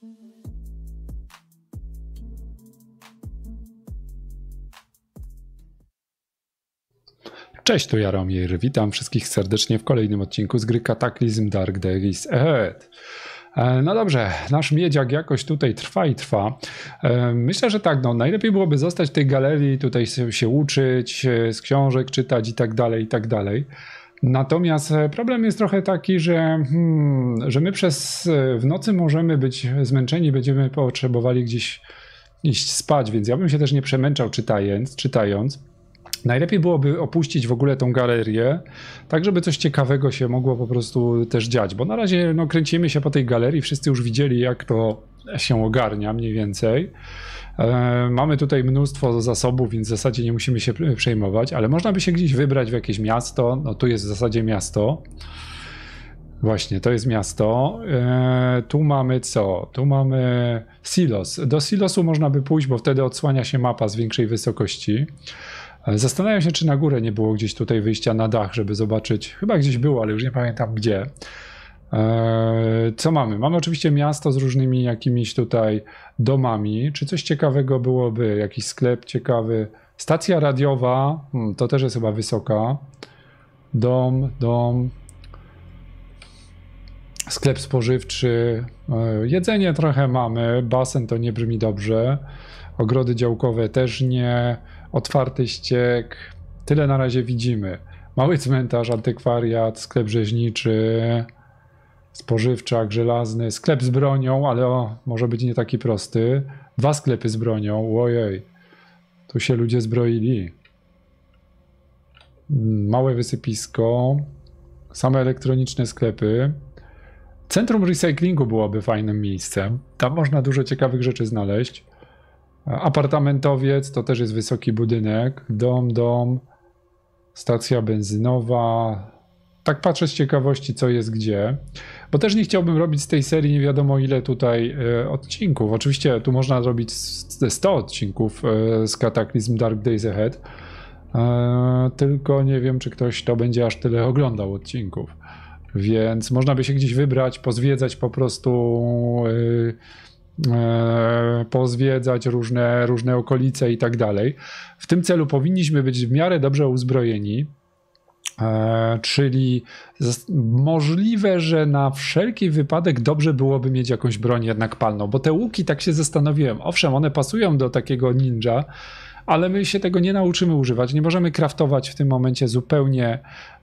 Cześć, tu Jaromir. Witam wszystkich serdecznie w kolejnym odcinku z gry Cataclysm Dark Days Ahead. No dobrze, nasz miedziak jakoś tutaj trwa i trwa. Myślę, że tak, no najlepiej byłoby zostać w tej galerii, tutaj się uczyć, z książek czytać i tak dalej, i tak dalej. Natomiast problem jest trochę taki, że my w nocy możemy być zmęczeni, będziemy potrzebowali gdzieś iść spać, więc ja bym się też nie przemęczał czytając. Najlepiej byłoby opuścić w ogóle tą galerię, tak żeby coś ciekawego się mogło po prostu też dziać, bo na razie no, kręcimy się po tej galerii, wszyscy już widzieli jak to się ogarnia mniej więcej. Mamy tutaj mnóstwo zasobów, więc w zasadzie nie musimy się przejmować, ale można by się gdzieś wybrać w jakieś miasto, no tu jest w zasadzie miasto. Właśnie, to jest miasto. Tu mamy co? Tu mamy silos. Do silosu można by pójść, bo wtedy odsłania się mapa z większej wysokości. Zastanawiam się, czy na górę nie było gdzieś tutaj wyjścia na dach, żeby zobaczyć. Chyba gdzieś było, ale już nie pamiętam gdzie. Co mamy? Mamy oczywiście miasto z różnymi jakimiś tutaj domami. Czy coś ciekawego byłoby? Jakiś sklep ciekawy? Stacja radiowa, to też jest chyba wysoka. Dom. Sklep spożywczy. Jedzenie trochę mamy. Basen to nie brzmi dobrze. Ogrody działkowe też nie. Otwarty ściek. Tyle na razie widzimy. Mały cmentarz, antykwariat, sklep rzeźniczy, spożywczak żelazny, sklep z bronią, ale może być nie taki prosty. 2 sklepy z bronią. Ojej. Tu się ludzie zbroili. Małe wysypisko. Same elektroniczne sklepy. Centrum recyklingu byłoby fajnym miejscem. Tam można dużo ciekawych rzeczy znaleźć. Apartamentowiec, to też jest wysoki budynek. Dom. Stacja benzynowa. Tak patrzę z ciekawości, co jest gdzie. Bo też nie chciałbym robić z tej serii nie wiadomo ile tutaj odcinków. Oczywiście tu można zrobić 100 odcinków z Cataclysm Dark Days Ahead. Tylko nie wiem, czy ktoś to będzie aż tyle oglądał odcinków. Więc można by się gdzieś wybrać, pozwiedzać po prostu... pozwiedzać różne okolice i tak dalej. W tym celu powinniśmy być w miarę dobrze uzbrojeni, czyli możliwe, że na wszelki wypadek dobrze byłoby mieć jakąś broń jednak palną, bo te łuki, tak się zastanowiłem, owszem, one pasują do takiego ninja, ale my się tego nie nauczymy używać, nie możemy craftować w tym momencie zupełnie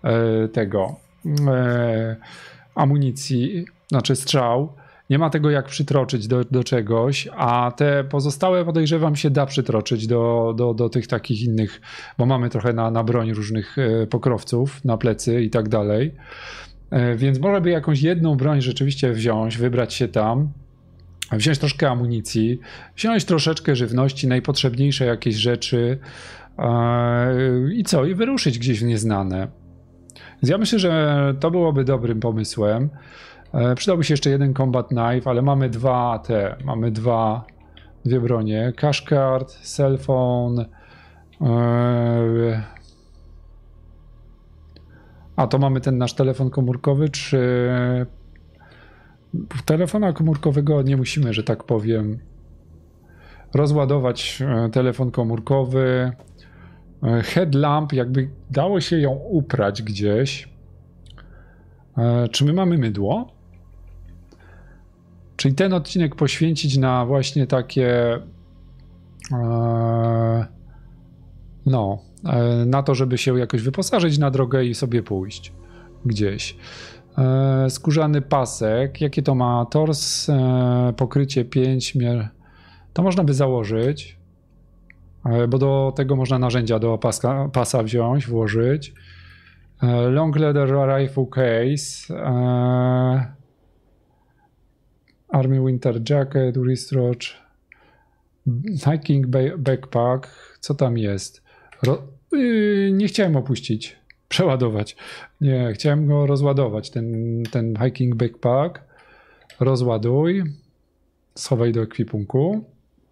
amunicji, znaczy strzał. Nie ma tego jak przytroczyć do czegoś, a te pozostałe podejrzewam się da przytroczyć do tych takich innych, bo mamy trochę na broń różnych pokrowców, na plecy i tak dalej. Więc może by jakąś jedną broń rzeczywiście wziąć, wybrać się tam, wziąć troszkę amunicji, wziąć troszeczkę żywności, najpotrzebniejsze jakieś rzeczy i wyruszyć gdzieś w nieznane. Więc ja myślę, że to byłoby dobrym pomysłem. Przydałby się jeszcze jeden combat knife, ale mamy dwie bronie. Cash card, cell phone. A to mamy ten nasz telefon komórkowy, czy... Telefona komórkowego nie musimy, że tak powiem, rozładować telefon komórkowy. Headlamp, jakby dało się ją uprać gdzieś. Czy my mamy mydło? Czyli ten odcinek poświęcić na właśnie takie na to, żeby się jakoś wyposażyć na drogę i sobie pójść gdzieś. Skórzany pasek, jakie to ma? Tors, pokrycie 5, to można by założyć, bo do tego można narzędzia do pasa włożyć. Long leather rifle case, Army winter jacket, wristwatch, hiking backpack, co tam jest? Nie chciałem opuścić, przeładować. Nie, chciałem go rozładować, ten hiking backpack. Rozładuj, schowaj do ekwipunku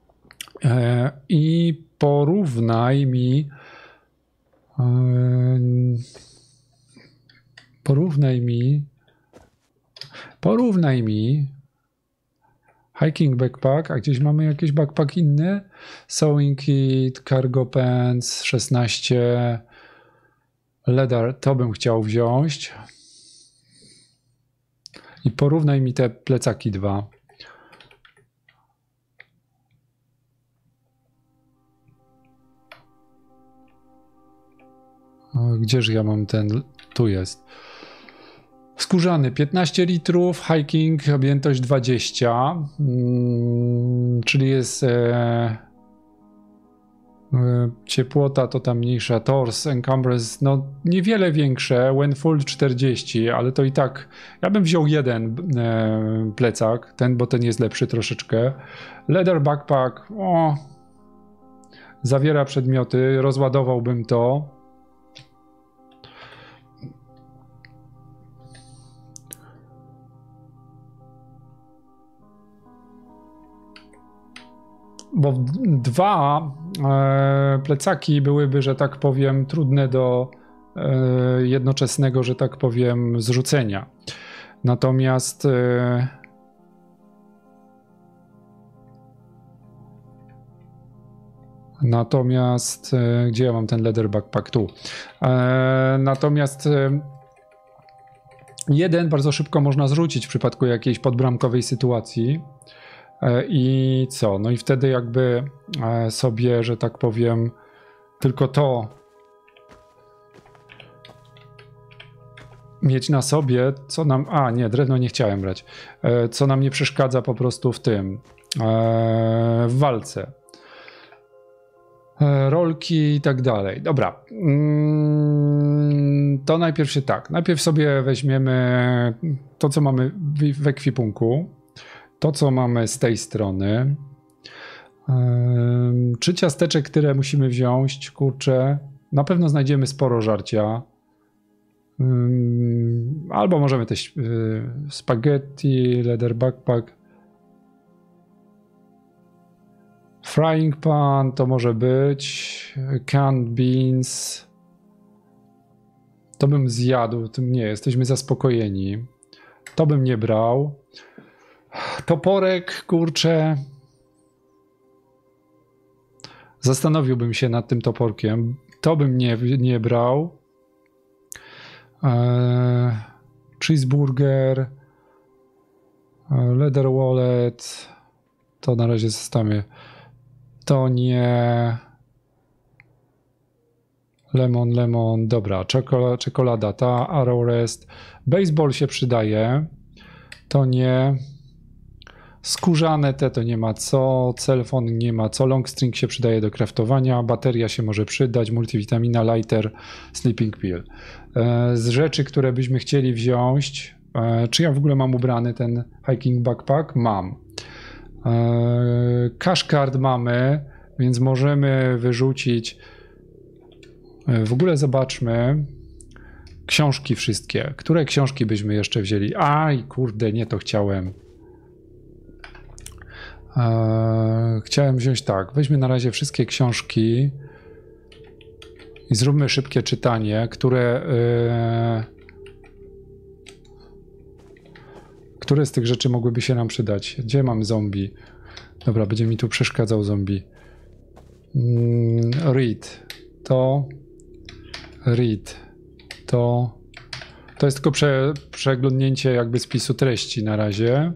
i porównaj mi Hiking backpack, a gdzieś mamy jakiś backpack inny? Sewing kit, cargo pants, 16. Leather, to bym chciał wziąć. I porównaj mi te plecaki 2. Gdzież ja mam ten? Tu jest. Skórzany 15 litrów, hiking, objętość 20, czyli jest ciepłota to tam mniejsza, tors, encumbrance, no niewiele większe, when full 40, ale to i tak, ja bym wziął jeden plecak, ten, bo ten jest lepszy troszeczkę. Leather backpack, zawiera przedmioty, rozładowałbym to. Bo 2 plecaki byłyby, że tak powiem, trudne do jednoczesnego, że tak powiem, zrzucenia. Natomiast gdzie ja mam ten leather backpack? Tu. Natomiast jeden bardzo szybko można zrzucić w przypadku jakiejś podbramkowej sytuacji. I co? No i wtedy jakby sobie, że tak powiem, tylko to mieć na sobie, co nam... nie, drewno nie chciałem brać. Co nam nie przeszkadza po prostu w tym, w walce. Rolki i tak dalej. Dobra. To najpierw się tak. Najpierw sobie weźmiemy to, co mamy w ekwipunku. To, co mamy z tej strony. 3 ciasteczek, które musimy wziąć. Kurczę, na pewno znajdziemy sporo żarcia. Albo możemy też spaghetti, leather backpack. Frying pan to może być. Canned beans. To bym zjadł. Tym nie, jesteśmy zaspokojeni. To bym nie brał. Toporek, kurczę. Zastanowiłbym się nad tym toporkiem. To bym nie brał. Cheeseburger. Leather wallet. To na razie zostawię. To nie. Lemon. Dobra, czekolada ta. Arrow rest. Baseball się przydaje. To nie. Skórzane to nie ma co, cellphone nie ma co, long string się przydaje do craftowania, bateria się może przydać, multivitamina, lighter, sleeping pill. Z rzeczy, które byśmy chcieli wziąć, czy ja w ogóle mam ubrany ten hiking backpack? Mam. Cash card mamy, więc możemy wyrzucić, w ogóle zobaczmy, książki wszystkie. Które książki byśmy jeszcze wzięli? Aj, kurde, nie to chciałem. Chciałem wziąć tak, weźmy na razie wszystkie książki i zróbmy szybkie czytanie, które z tych rzeczy mogłyby się nam przydać. Gdzie mam zombie? Dobra, będzie mi tu przeszkadzał zombie. Read. To jest tylko przeglądnięcie jakby spisu treści na razie.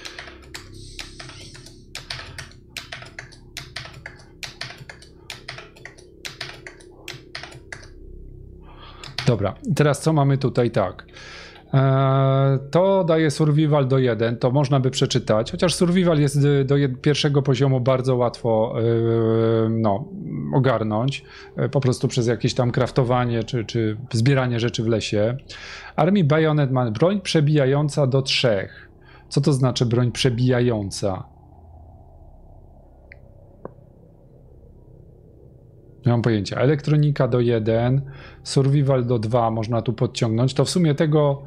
Dobra, teraz co mamy tutaj? Tak. To daje survival do 1, to można by przeczytać, chociaż survival jest do pierwszego poziomu bardzo łatwo ogarnąć, po prostu przez jakieś tam craftowanie czy zbieranie rzeczy w lesie. Army Bayonet ma broń przebijająca do 3. Co to znaczy broń przebijająca? Nie mam pojęcia. Elektronika do 1, survival do 2 można tu podciągnąć. To w sumie tego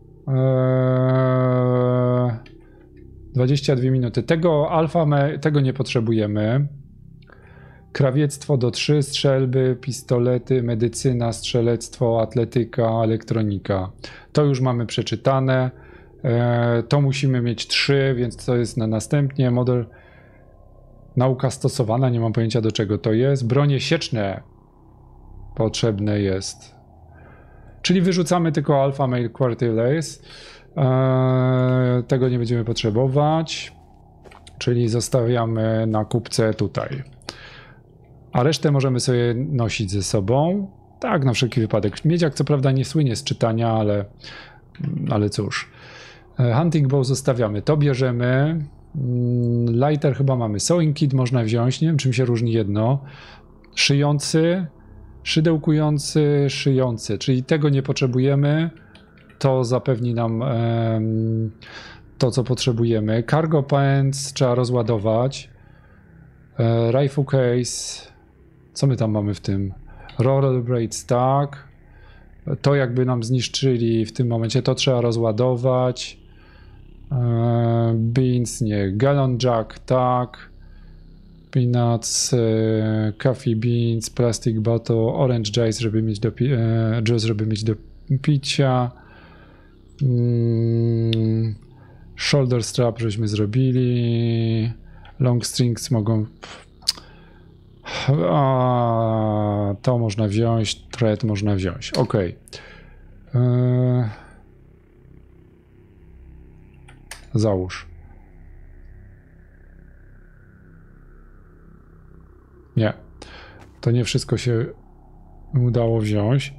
22 minuty. Tego nie potrzebujemy. Krawiectwo do 3, strzelby, pistolety, medycyna, strzelectwo, atletyka, elektronika. To już mamy przeczytane. To musimy mieć 3, więc to jest na następnie. Model nauka stosowana, nie mam pojęcia do czego to jest. Bronie sieczne potrzebne jest. Czyli wyrzucamy tylko Alpha Male Quarterlace. Tego nie będziemy potrzebować. Czyli zostawiamy na kupce tutaj. A resztę możemy sobie nosić ze sobą. Tak, na wszelki wypadek. Miedziak co prawda nie słynie z czytania, ale cóż. Hunting bow zostawiamy. To bierzemy. Lighter chyba mamy. Sewing kit można wziąć. Nie wiem, czym się różni jedno. Szyjący, szydełkujący, szyjący. Czyli tego nie potrzebujemy. To zapewni nam to, co potrzebujemy. Cargo pants trzeba rozładować. Rifle case. Co my tam mamy w tym? Roller blades, tak. To jakby nam zniszczyli w tym momencie, to trzeba rozładować. Beans, nie. Gallon jack, tak. Peanuts, coffee beans, plastic bottle, orange juice, żeby mieć do juice, żeby mieć do picia. Shoulder strap, żeśmy zrobili. Long strings mogą... to można wziąć, thread można wziąć. Ok. Załóż. Nie. To nie wszystko się udało wziąć.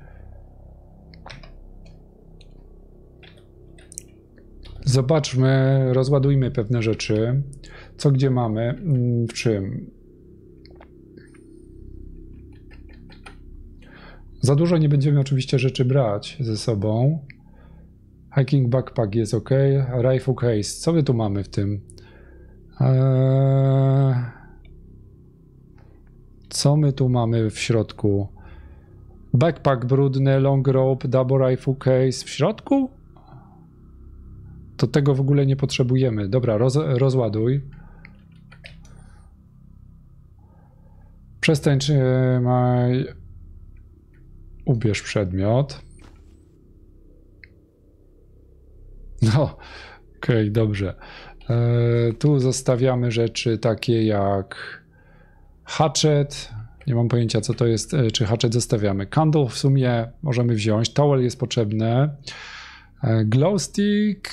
Zobaczmy, rozładujmy pewne rzeczy. Co gdzie mamy? W czym? Za dużo nie będziemy oczywiście rzeczy brać ze sobą. Hiking backpack jest ok. Rifle case. Co my tu mamy w tym? Co my tu mamy w środku? Backpack brudny, long rope, double rifle case. W środku? To tego w ogóle nie potrzebujemy. Dobra, rozładuj. Przestań trzymaj. Ubierz przedmiot. No, okej, dobrze. Tu zostawiamy rzeczy takie jak hatchet. Nie mam pojęcia, co to jest, czy hatchet zostawiamy. Candle w sumie możemy wziąć. Towel jest potrzebne. Glow stick.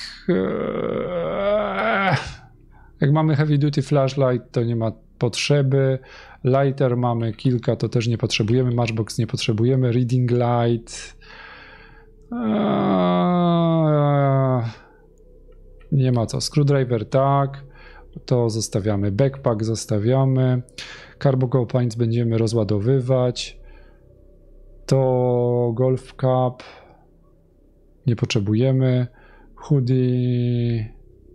Jak mamy heavy duty flashlight, to nie ma potrzeby. Lighter mamy kilka, to też nie potrzebujemy. Matchbox nie potrzebujemy. Reading light. Nie ma co. Screwdriver tak. To zostawiamy. Backpack zostawiamy. Cargo pants będziemy rozładowywać. To golf cap. Nie potrzebujemy. Hoodie.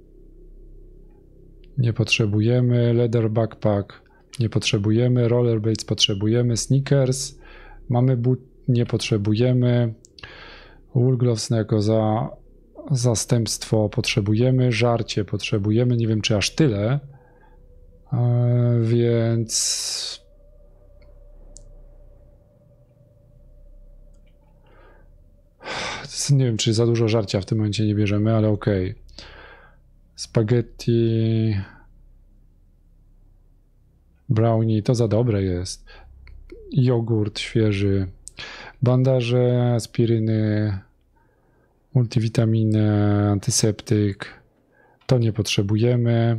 Nie potrzebujemy. Leather backpack. Nie potrzebujemy. Rollerblades potrzebujemy. Sneakers. Mamy but. Nie potrzebujemy. Wool gloves jako zastępstwo potrzebujemy. Żarcie potrzebujemy. Nie wiem, czy aż tyle. Więc... Nie wiem, czy za dużo żarcia w tym momencie nie bierzemy, ale okej. Spaghetti... Brownie, to za dobre jest. Jogurt świeży. Bandaże, aspiryny, multivitaminy, antyseptyk. To nie potrzebujemy.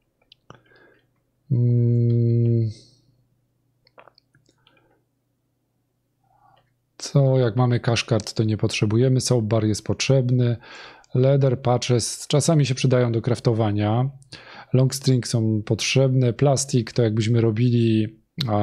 Co, jak mamy cashcard, to nie potrzebujemy. Soap bar jest potrzebny. Leather patches czasami się przydają do craftowania. Long string są potrzebne. Plastik to jakbyśmy robili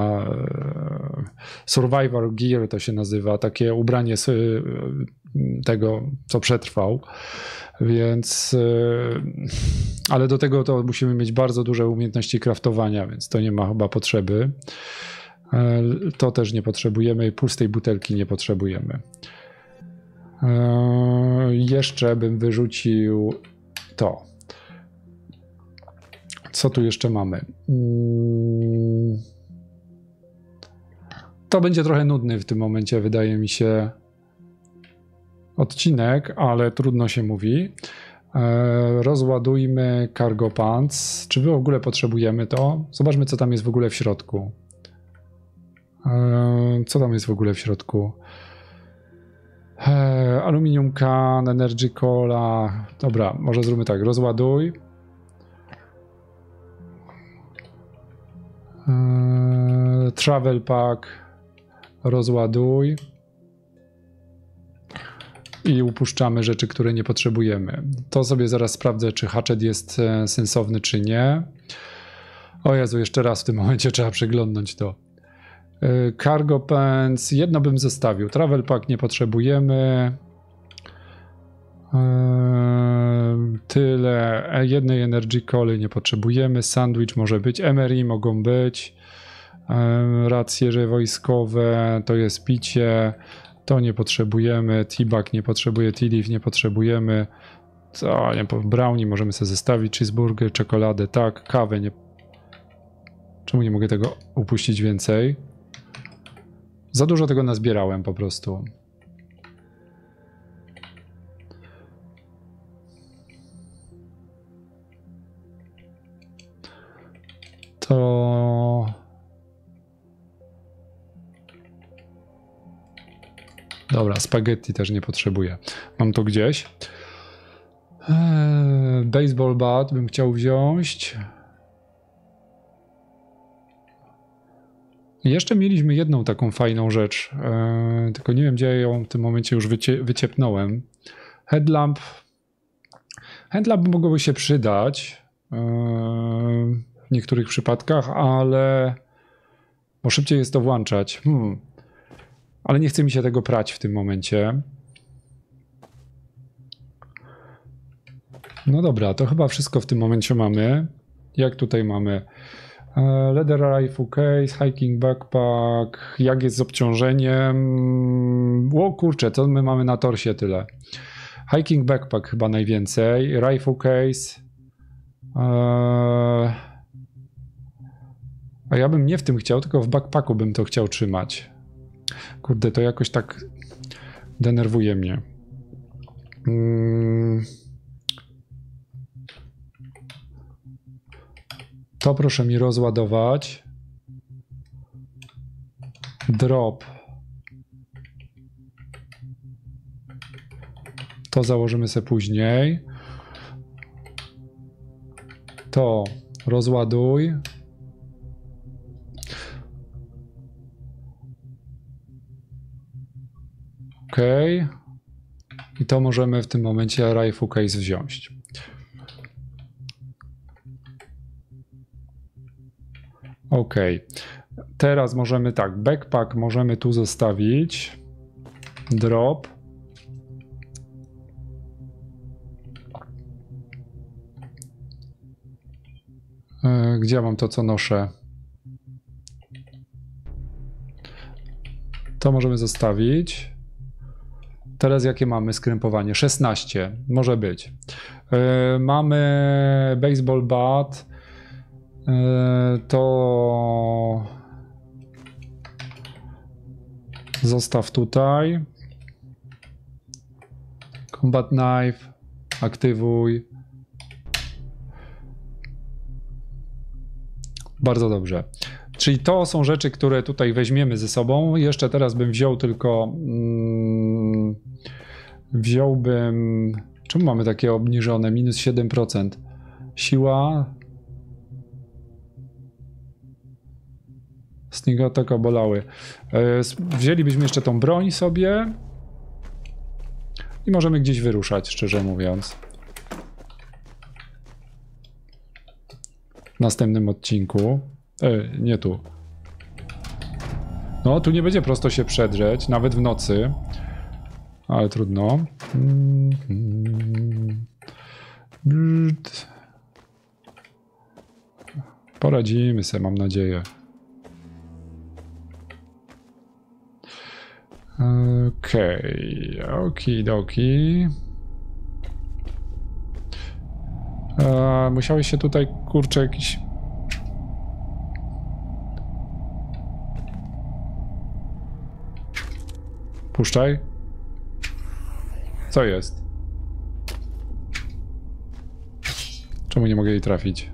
survivor gear to się nazywa. Takie ubranie tego, co przetrwał. Więc ale do tego to musimy mieć bardzo duże umiejętności craftowania, więc to nie ma chyba potrzeby. To też nie potrzebujemy i pustej butelki nie potrzebujemy. Jeszcze bym wyrzucił to. Co tu jeszcze mamy? To będzie trochę nudny w tym momencie, wydaje mi się, odcinek, ale trudno się mówi. Rozładujmy cargo pants. Czy w ogóle potrzebujemy to? Zobaczmy, co tam jest w ogóle w środku. Co tam jest w ogóle w środku? Aluminium can, energy cola. Dobra, może zróbmy tak. Rozładuj. Travel pack. Rozładuj. I upuszczamy rzeczy, które nie potrzebujemy. To sobie zaraz sprawdzę, czy hatchet jest sensowny, czy nie. O Jezu, jeszcze raz w tym momencie trzeba przeglądnąć to. Cargo pants. Jedno bym zostawił. Travel pack nie potrzebujemy. Tyle. Jednej energy coli nie potrzebujemy. Sandwich może być. MRI mogą być. Racje wojskowe. To jest picie. To nie potrzebujemy. T-bag nie potrzebuje. T-leaf nie potrzebujemy. Co? Nie, brownie możemy sobie zestawić. Cheeseburger, czekoladę. Tak. Kawę nie. Czemu nie mogę tego upuścić więcej? Za dużo tego nazbierałem po prostu. To... Dobra, spaghetti też nie potrzebuję. Mam to gdzieś. Baseball bat bym chciał wziąć. Jeszcze mieliśmy jedną taką fajną rzecz, tylko nie wiem, gdzie ją w tym momencie już wyciepnąłem. Headlamp. Headlamp mogłoby się przydać w niektórych przypadkach, ale bo szybciej jest to włączać. Ale nie chce mi się tego prać w tym momencie. No dobra, to chyba wszystko w tym momencie mamy. Jak tutaj mamy? Leather rifle case, hiking backpack, jak jest z obciążeniem? O kurczę, to my mamy na torsie tyle. Hiking backpack chyba najwięcej, rifle case. A ja bym nie w tym chciał, tylko w backpacku bym to chciał trzymać. Kurde, to jakoś tak denerwuje mnie. To proszę mi rozładować. Drop. To założymy sobie później. To rozładuj. OK. I to możemy w tym momencie rifle case wziąć. OK. Teraz możemy tak, backpack możemy tu zostawić. Drop. Gdzie mam to, co noszę? To możemy zostawić. Teraz jakie mamy skrępowanie? 16. Może być. Mamy baseball bat. To zostaw tutaj. Combat knife. Aktywuj. Bardzo dobrze. Czyli to są rzeczy, które tutaj weźmiemy ze sobą. Jeszcze teraz bym wziął tylko... wziąłbym... Czemu mamy takie obniżone? Minus 7%. Siła... Sneak bolały. Wzięlibyśmy jeszcze tą broń sobie i możemy gdzieś wyruszać, szczerze mówiąc. W następnym odcinku. Nie tu. No, tu nie będzie prosto się przedrzeć, nawet w nocy. Ale trudno. Poradzimy sobie, mam nadzieję. Okej, okidoki. Musiałeś się tutaj, kurczę, jakiś... Puszczaj. Co jest? Czemu nie mogę jej trafić?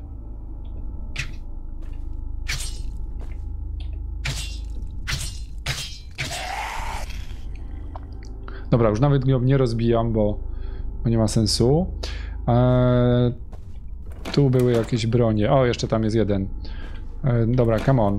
Dobra, już nawet ją nie rozbijam, bo nie ma sensu. Tu były jakieś bronie. O, jeszcze tam jest jeden. Dobra, come on.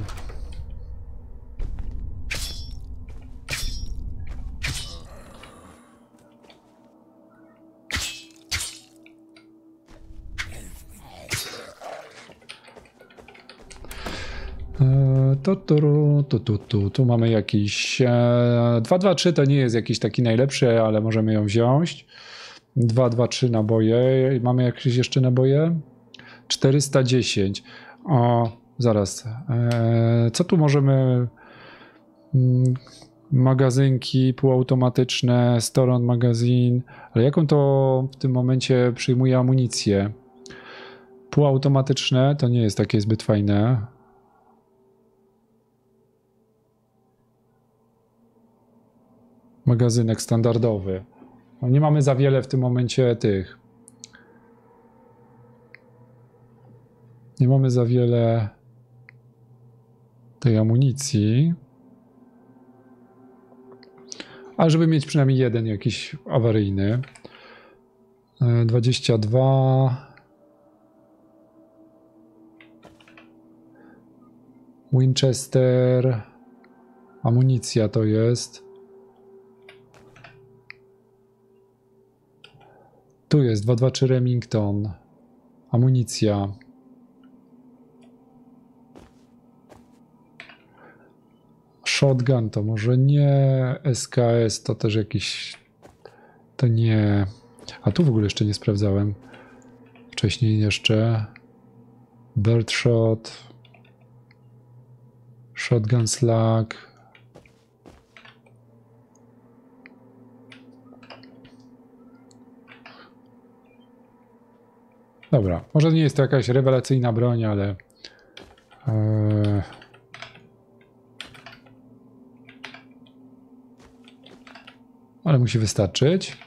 Tu mamy jakiś 2-2-3, to nie jest jakiś taki najlepszy, ale możemy ją wziąć. 2-2-3 naboje. Mamy jakieś jeszcze naboje? 410. O, zaraz. Co tu możemy? Magazynki półautomatyczne, Storon magazyn. Ale jaką to w tym momencie przyjmuje amunicję? Półautomatyczne to nie jest takie zbyt fajne. Magazynek standardowy. No nie mamy za wiele w tym momencie tych. Nie mamy za wiele tej amunicji. Ale żeby mieć przynajmniej jeden jakiś awaryjny. 22. Winchester. Amunicja to jest. Tu jest 223 Remington. Amunicja. Shotgun to może nie. SKS to też jakiś. To nie. A tu w ogóle jeszcze nie sprawdzałem. Wcześniej jeszcze. Birdshot. Shotgun Slug. Dobra, może nie jest to jakaś rewelacyjna broń, ale ale musi wystarczyć.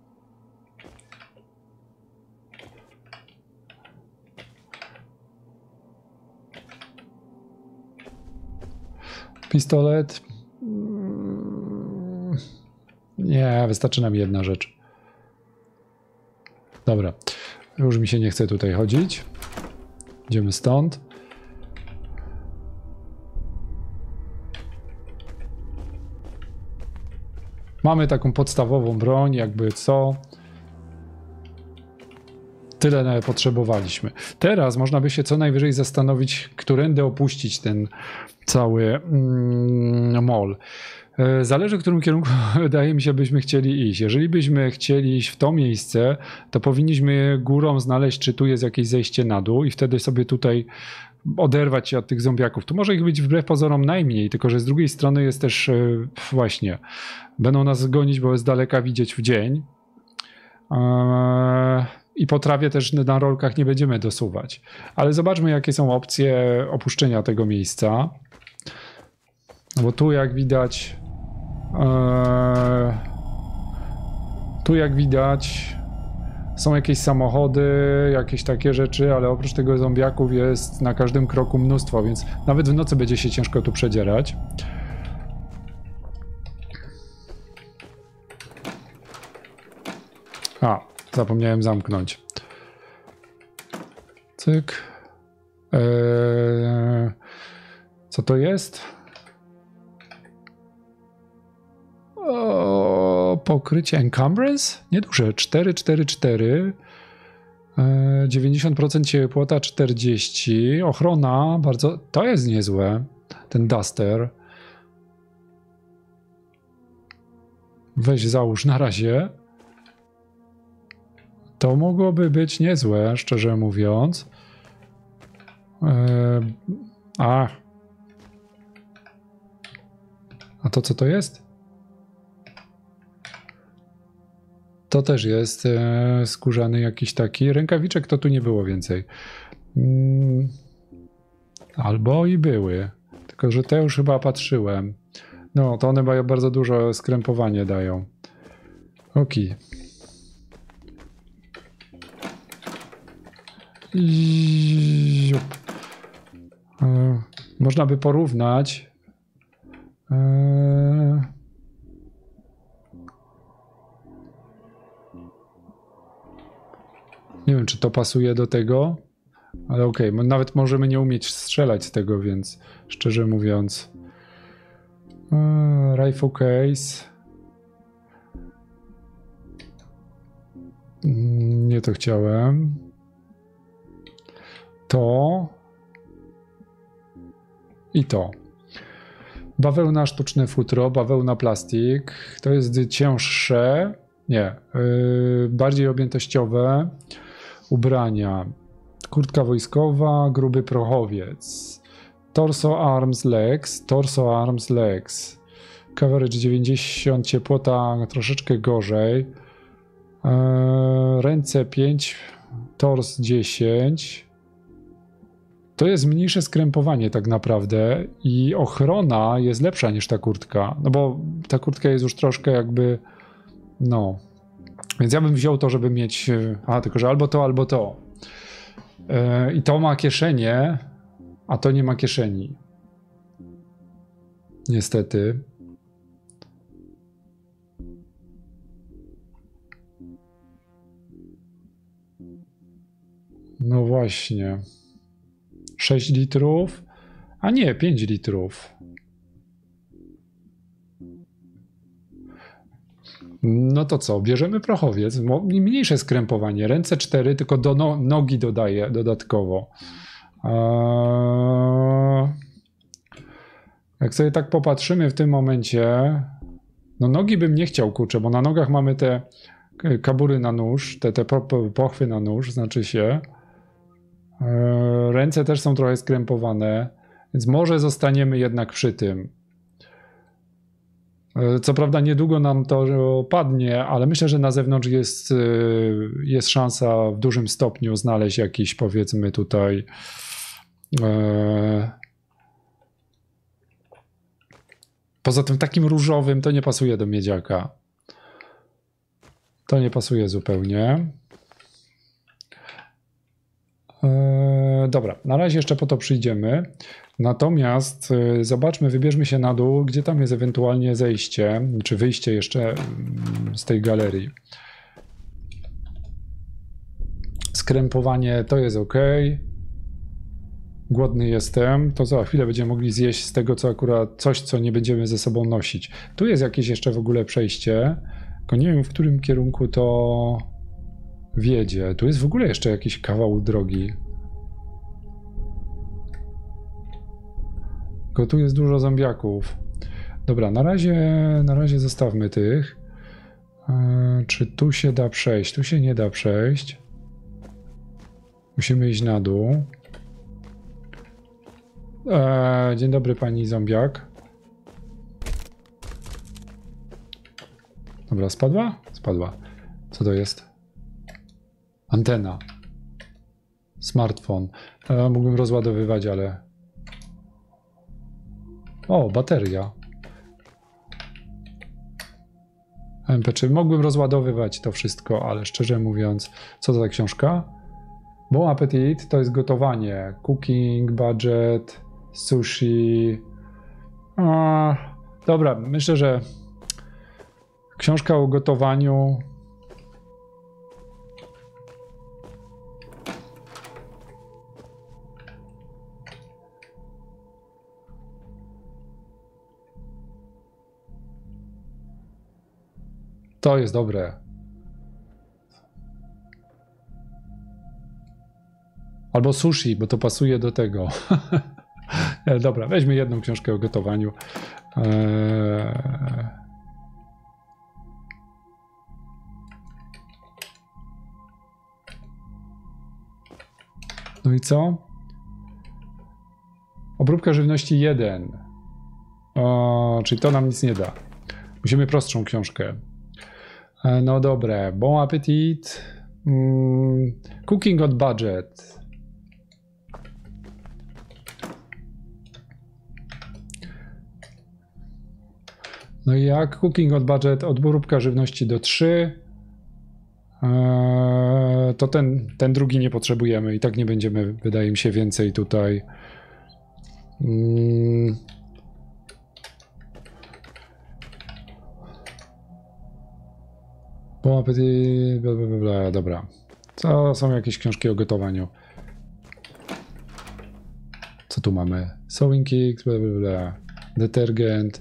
Pistolet. Nie, wystarczy nam jedna rzecz. Dobra. Już mi się nie chce tutaj chodzić. Idziemy stąd. Mamy taką podstawową broń, jakby co. Tyle potrzebowaliśmy. Teraz można by się co najwyżej zastanowić, którędy opuścić ten cały mall. Zależy, w którym kierunku wydaje mi się, byśmy chcieli iść. Jeżeli byśmy chcieli iść w to miejsce, to powinniśmy górą znaleźć, czy tu jest jakieś zejście na dół i wtedy sobie tutaj oderwać się od tych zombiaków. Tu może ich być wbrew pozorom najmniej, tylko że z drugiej strony jest też właśnie, będą nas gonić, bo z daleka widzieć w dzień. I po trawie też na rolkach nie będziemy dosuwać. Ale zobaczmy, jakie są opcje opuszczenia tego miejsca. Bo tu jak widać są jakieś samochody, jakieś takie rzeczy, ale oprócz tego zombiaków jest na każdym kroku mnóstwo, więc nawet w nocy będzie się ciężko tu przedzierać. A, zapomniałem zamknąć. Cyk. Co to jest? O, pokrycie encumbrance? Nieduże. 4. 90% ciepłota 40. Ochrona bardzo. To jest niezłe. Ten duster. Weź załóż na razie. To mogłoby być niezłe, szczerze mówiąc. A to co to jest? To też jest skórzany jakiś taki. Rękawiczek to tu nie było więcej. Albo i były. Tylko, że te już chyba patrzyłem. No, to one mają bardzo dużo skrępowanie dają. Okej. Można by porównać. Nie wiem, czy to pasuje do tego, ale okej, nawet możemy nie umieć strzelać z tego, więc szczerze mówiąc. Rifle case. Nie to chciałem. To. I to. Bawełna, sztuczne futro, bawełna, plastik. To jest cięższe. Nie. Bardziej objętościowe. Ubrania. Kurtka wojskowa, gruby prochowiec. Torso, arms, legs. Torso, arms, legs. Coverage 90, ciepłota troszeczkę gorzej. Ręce 5, tors 10. To jest mniejsze skrępowanie tak naprawdę i ochrona jest lepsza niż ta kurtka, no bo ta kurtka jest już troszkę jakby, no, więc ja bym wziął to, żeby mieć, tylko że albo to. I to ma kieszenie, a to nie ma kieszeni. Niestety. No właśnie. 6 litrów, a nie, 5 litrów. No to co, bierzemy prochowiec, mniejsze skrępowanie, ręce 4, tylko do nogi dodaję dodatkowo. Jak sobie tak popatrzymy w tym momencie, no nogi bym nie chciał, kurczę, bo na nogach mamy te kabury na nóż, te pochwy na nóż, znaczy się. Ręce też są trochę skrępowane, więc może zostaniemy jednak przy tym. Co prawda niedługo nam to padnie, ale myślę, że na zewnątrz jest szansa w dużym stopniu znaleźć jakiś, powiedzmy tutaj, poza tym takim różowym to nie pasuje do miedziaka. To nie pasuje zupełnie. Dobra, na razie jeszcze po to przyjdziemy. Natomiast zobaczmy, wybierzmy się na dół, gdzie tam jest ewentualnie zejście, czy wyjście jeszcze z tej galerii. Skrępowanie to jest ok. Głodny jestem, to za chwilę będziemy mogli zjeść z tego, co akurat coś, co nie będziemy ze sobą nosić. Tu jest jakieś jeszcze w ogóle przejście, tylko nie wiem, w którym kierunku to wiedzie. Tu jest w ogóle jeszcze jakiś kawał drogi. Tylko tu jest dużo zombiaków. Dobra, na razie zostawmy tych. Czy tu się da przejść? Tu się nie da przejść. Musimy iść na dół. Dzień dobry, pani zombiak. Dobra, spadła? Spadła. Co to jest? Antena. Smartfon. Mógłbym rozładowywać, ale... O, bateria. MP3. Mógłbym rozładowywać to wszystko, ale szczerze mówiąc... Co to za książka? Bon appetit to jest gotowanie. Cooking, budget, sushi. Dobra, myślę, że książka o gotowaniu... To jest dobre. Albo sushi, bo to pasuje do tego. Dobra, weźmy jedną książkę o gotowaniu. No i co? Obróbka żywności 1. Czyli to nam nic nie da. Musimy prostszą książkę. No dobre. Bon appetit. Cooking on budget. No i jak? Cooking on budget, obróbka żywności do 3. To ten drugi nie potrzebujemy i tak nie będziemy, wydaje mi się, więcej tutaj. Bon appetit, bla, bla, bla, bla. Dobra. To są jakieś książki o gotowaniu. Co tu mamy? Sewing kits, bla, bla, bla. Detergent.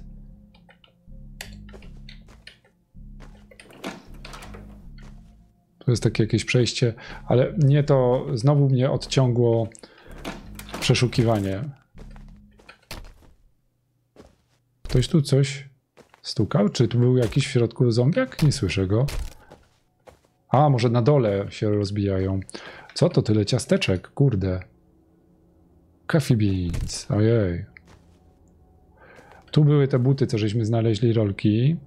Tu jest takie jakieś przejście, ale nie, to znowu mnie odciągło przeszukiwanie. Ktoś tu coś stukał? Czy tu był jakiś w środku zombiak? Nie słyszę go. A, może na dole się rozbijają. Co to tyle ciasteczek? Kurde. Coffee beans. Ojej. Tu były te buty, co żeśmy znaleźli, rolki.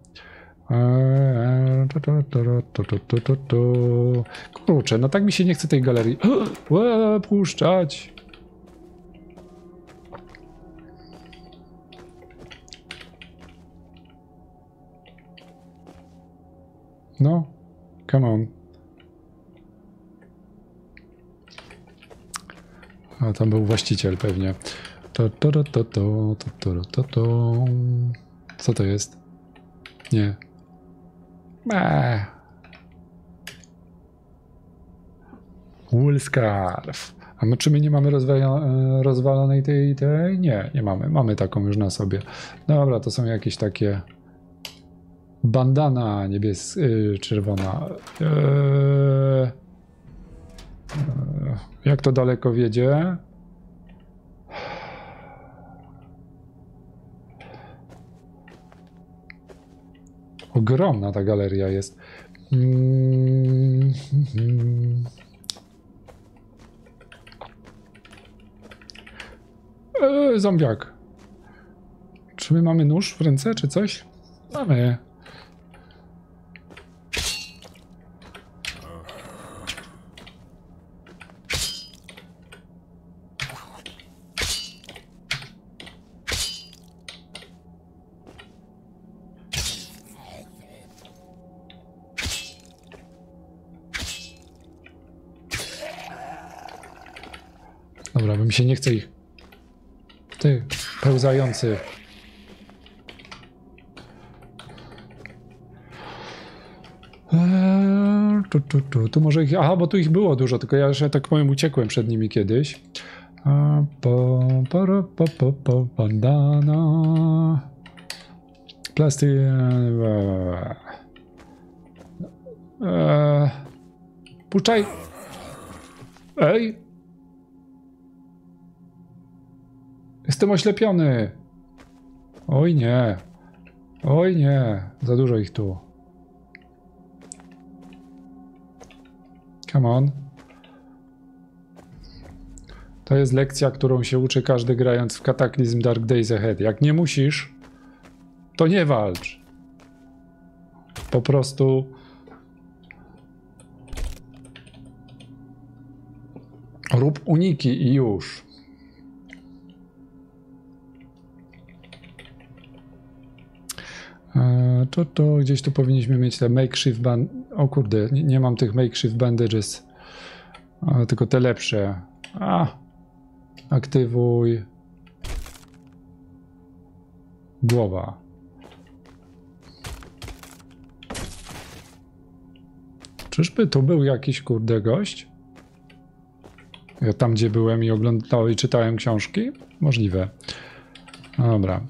Kurczę, no tak mi się nie chce tej galerii puszczać. No, come on. A tam był właściciel pewnie. Co to jest? Nie. Woolscarf. A my, czy my nie mamy rozwalonej tej? Nie, nie mamy. Mamy taką już na sobie. Dobra, to są jakieś takie... Bandana czerwona. Jak to daleko wiedzie? Ogromna ta galeria jest. Zombiak. Czy my mamy nóż w ręce, czy coś? Mamy. Dobra, bo mi się nie chce ich... Ty, pełzający. Tu może ich... Aha, bo tu ich było dużo, tylko ja, że tak powiem, uciekłem przed nimi kiedyś. Bandana. Plastik. Puszczaj. Ej. Jestem oślepiony. Oj nie. Oj nie. Za dużo ich tu. Come on. To jest lekcja, którą się uczy każdy grając w Cataclysm Dark Days Ahead. Jak nie musisz, to nie walcz. Po prostu... Rób uniki i już. To gdzieś tu powinniśmy mieć te makeshift band... O kurde, nie mam tych makeshift bandages. Tylko te lepsze. Aktywuj. Głowa. Czyżby tu był jakiś kurde gość? Ja tam gdzie byłem i oglądałem i czytałem książki? Możliwe. Dobra.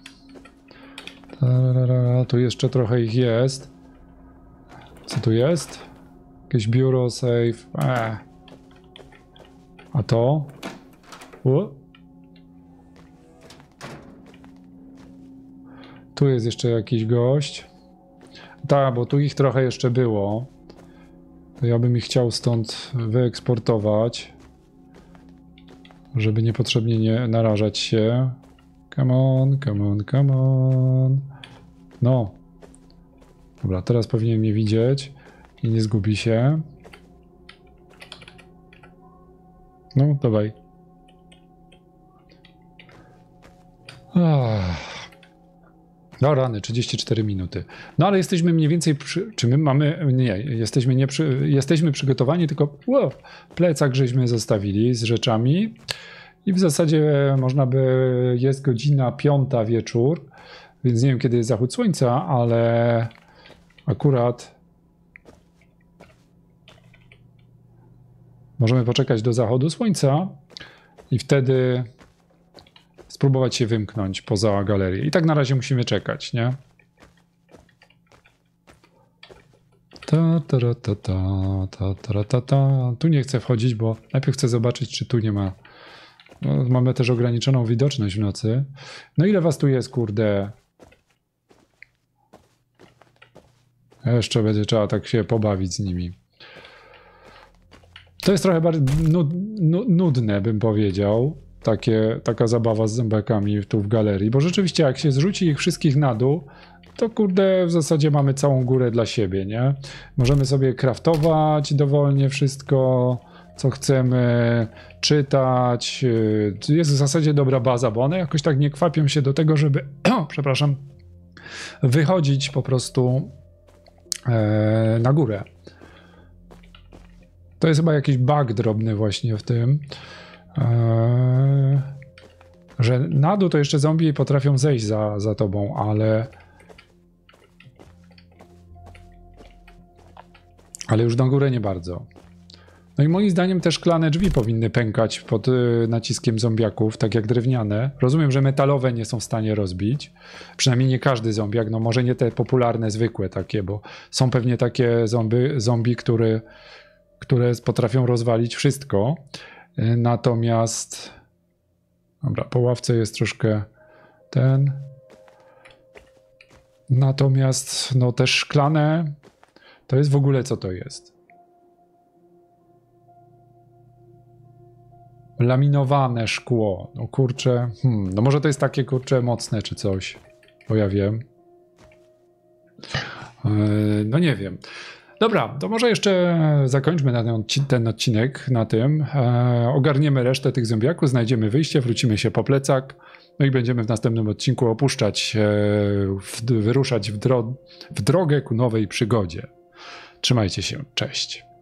Tu jeszcze trochę ich jest. Co tu jest? Jakieś biuro, safe. A to? Tu jest jeszcze jakiś gość. Tak, bo tu ich trochę jeszcze było. To ja bym ich chciał stąd wyeksportować. Żeby niepotrzebnie nie narażać się. Come on, come on, come on. No. Dobra, teraz powinien mnie widzieć i nie zgubi się. No, dawaj. No rany, 34 minuty. No ale jesteśmy mniej więcej, czy my mamy, nie, jesteśmy przygotowani, tylko plecak żeśmy zostawili z rzeczami i w zasadzie można by, jest godzina 5 wieczór, więc nie wiem kiedy jest zachód słońca, ale akurat możemy poczekać do zachodu słońca i wtedy spróbować się wymknąć poza galerię. I tak na razie musimy czekać, nie? Tu nie chcę wchodzić, bo najpierw chcę zobaczyć, czy tu nie ma. No, mamy też ograniczoną widoczność w nocy. No ile was tu jest, kurde? Jeszcze będzie trzeba tak się pobawić z nimi. To jest trochę bardziej nudne, bym powiedział. Taka zabawa z zombiakami tu w galerii, bo rzeczywiście jak się zrzuci ich wszystkich na dół, to kurde w zasadzie mamy całą górę dla siebie, nie? Możemy sobie craftować dowolnie wszystko, co chcemy, czytać. Jest w zasadzie dobra baza, bo one jakoś tak nie kwapią się do tego, żeby, przepraszam, wychodzić po prostu na górę. To jest chyba jakiś bug drobny właśnie w tym, że na dół to jeszcze zombie potrafią zejść za tobą, ale już na górę nie bardzo. No i moim zdaniem te szklane drzwi powinny pękać pod naciskiem zombiaków, tak jak drewniane. Rozumiem, że metalowe nie są w stanie rozbić. Przynajmniej nie każdy zombiak, no może nie te popularne, zwykłe takie, bo są pewnie takie zombie, które potrafią rozwalić wszystko. Natomiast dobra, po ławce jest troszkę natomiast no te szklane to jest w ogóle co to jest? Laminowane szkło. No kurczę, no może to jest takie kurczę mocne czy coś, bo ja wiem. No nie wiem. Dobra, to może jeszcze zakończmy ten odcinek na tym. Ogarniemy resztę tych zombiaków, znajdziemy wyjście, wrócimy się po plecak, no i będziemy w następnym odcinku opuszczać, wyruszać w drogę ku nowej przygodzie. Trzymajcie się, cześć.